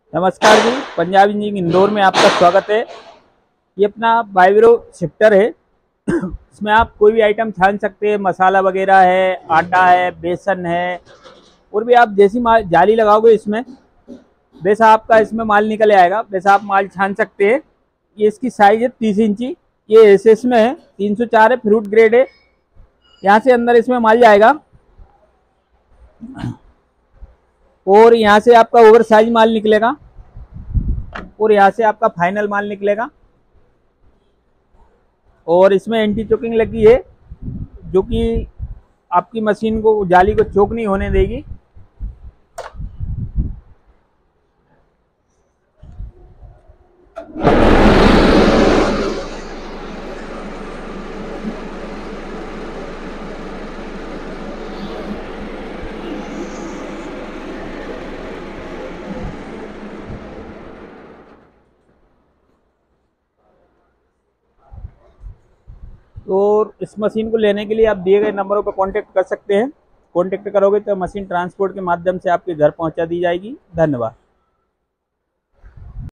नमस्कार जी, पंजाब इंजीनियरिंग इंदौर में आपका स्वागत है। ये अपना वाइब्रो शिफ्टर है। इसमें आप कोई भी आइटम छान सकते हैं, मसाला वगैरह है, आटा है, बेसन है, और भी आप जैसी माल जाली लगाओगे इसमें वैसा आपका इसमें माल निकल आएगा, वैसा आप माल छान सकते हैं। ये इसकी साइज है 30 इंची। ये एसएस में है, 304 है, फ्रूट ग्रेड है। यहाँ से अंदर इसमें माल जाएगा और यहाँ से आपका ओवर साइज माल निकलेगा और यहाँ से आपका फाइनल माल निकलेगा। और इसमें एंटी चोकिंग लगी है जो कि आपकी मशीन को, जाली को चोक नहीं होने देगी। और इस मशीन को लेने के लिए आप दिए गए नंबरों पर कांटेक्ट कर सकते हैं। कांटेक्ट करोगे तो मशीन ट्रांसपोर्ट के माध्यम से आपके घर पहुंचा दी जाएगी। धन्यवाद।